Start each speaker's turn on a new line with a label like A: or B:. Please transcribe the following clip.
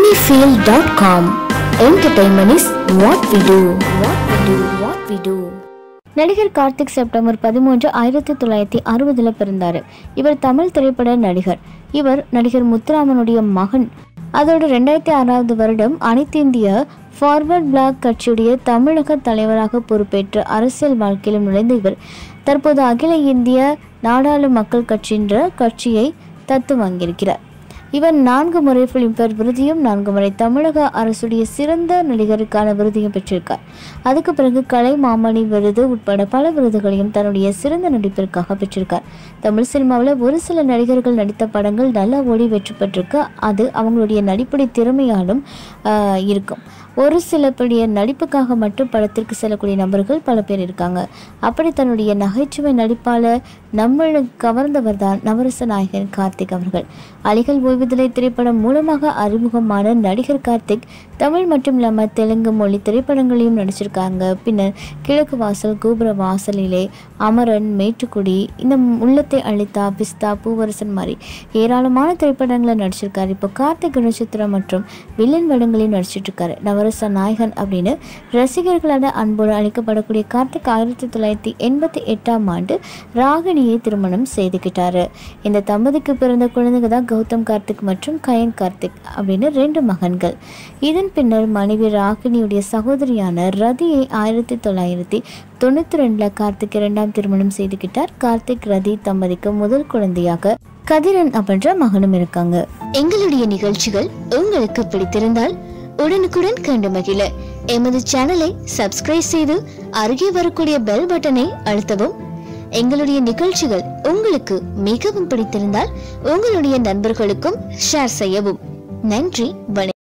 A: Moviefeel.com. Entertainment is what we do. What we do. நடிகர் Karthik September 13, 1960 பிறந்தார். இவர் தமிழ் திரைப்பட நடிகர். இவர் நடிகர் முத்துராமனுடைய மகன். அதோடு 2006 வருடம் அனைத்து இந்திய ஃபார்வர்ட் பிளாக் கட்சியுடைய தமிழக தலைவராக பொறுப்பேற்று அரசியல் வாழ்க்கையிலும் நுழைந்த இவர் தற்போது அகில இந்திய நாடாளு மக்கள் கட்சி என்ற கட்சியை தத்து வாங்கியிருக்கிறார். இவர் 4 முறை பிலிம்பேர் விருதையும் 4 முறை தமிழக அரசுடைய சிறந்த நடிகருக்கான விருதையும் பெற்றிருக்கார். அதுக்கு பிறகு கலை மாமணி விருது உட்பட பல விருதுகளையும் தன்னுடைய சிறந்த நடிப்பிற்காக பெற்றிருக்கார். தமிழ் சினிமாவில் ஒரு சில நடிகர்கள் நடித்த படங்கள் நல்லா ஓடி வெற்றி பெற்றிருக்கு. அது அவங்களுடைய நடிப்புடைய திறமையாலும் இருக்கும். ஒரு சிலருடைய நடிப்புக்காக மட்டும் படத்திற்கு செல்லக்கூடிய நபர்கள் பல பேர் இருக்காங்க. அப்படி தன்னுடைய நகைச்சுவை நடிப்பாளர் நம்மளை கவர்ந்தவர் தான் நவரச நாயகன் கார்த்திக் அவர்கள். அலிகள் ஓய்வுதலை திரைப்படம் மூலமாக அறிமுகமான நடிகர் கார்த்திக் தமிழ் மட்டும் இல்லாமல் தெலுங்கு மொழி திரைப்படங்களையும் நடிச்சிருக்காங்க. பின்னர் கிழக்கு வாசல், கோபுர வாசலிலே, அமரன், மேட்டுக்குடி, இந்த உள்ளத்தை அளித்தா, பிஸ்தா, பூவரசன் மாதிரி ஏராளமான திரைப்படங்களை நடிச்சிருக்காரு. இப்போ கார்த்திக் குணச்சித்திரம் மற்றும் வில்லன் படங்களையும் நடிச்சிட்டு இருக்காரு. நவரச நாயகன் அப்படின்னு ரசிகர்களான அன்போடு அழைக்கப்படக்கூடிய கார்த்திக் 1988 ஆண்டு ராகினியை திருமணம் செய்துக்கிட்டாரு. இந்த தம்பதிக்கு பிறந்த குழந்தைங்க தான் கௌதம் கார்த்திக் மற்றும் கயன் கார்த்திக் அப்படின்னு 2 மகன்கள். இதன் பின்னர் மனைவி ராகினியுடைய சகோதரியான ரதியை 1992 கார்த்திக் 2ஆம் திருமணம் செய்துக்கிட்டார். கார்த்திக் ரதி தம்பதிக்கு முதல் குழந்தையாக கதிரன் அப்படின்ற மகனும் இருக்காங்க. எங்களுடைய நிகழ்ச்சிகள் உங்களுக்கு பிடித்திருந்தால் உடனுக்குடன் கண்டு மகிழ எமது சேனலை சப்ஸ்கிரைப் செய்து அருகே வரக்கூடிய பெல் பட்டனை அழுத்தவும். எங்களுடைய நிகழ்ச்சிகள் உங்களுக்கு மிகவும் பிடித்திருந்தால் உங்களுடைய நண்பர்களுக்கும் ஷேர் செய்யவும். நன்றி.